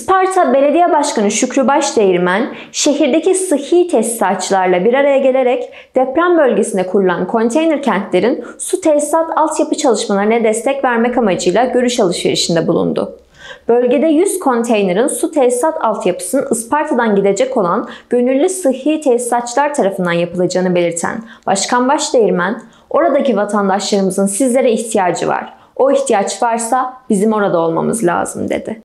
Isparta Belediye Başkanı Şükrü Başdeğirmen, şehirdeki sıhhi tesisatçılarla bir araya gelerek deprem bölgesinde kurulan konteyner kentlerin su tesisat altyapı çalışmalarına destek vermek amacıyla görüş alışverişinde bulundu. Bölgede 100 konteynerin su tesisat altyapısının Isparta'dan gidecek olan gönüllü sıhhi tesisatçılar tarafından yapılacağını belirten Başkan Başdeğirmen, "Oradaki vatandaşlarımızın sizlere ihtiyacı var. O ihtiyaç varsa bizim orada olmamız lazım," dedi.